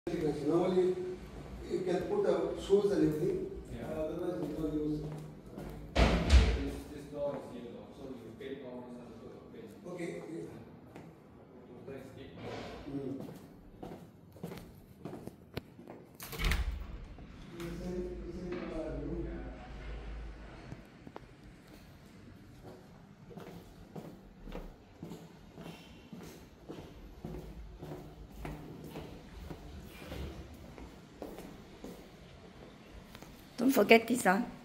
Normally, you can put the shoes and everything. Yeah. Otherwise, you don't use. This door is yellow, so you pay all this also pay. Okay. Don't forget this,